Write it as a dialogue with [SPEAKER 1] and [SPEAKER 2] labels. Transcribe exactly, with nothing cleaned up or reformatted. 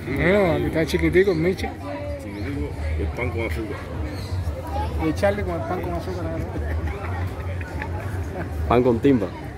[SPEAKER 1] Bueno, aquí está chiquitico, Michi.
[SPEAKER 2] Chiquitico, el pan con azúcar.
[SPEAKER 1] Y echarle con el pan con azúcar.
[SPEAKER 3] Pan con timba.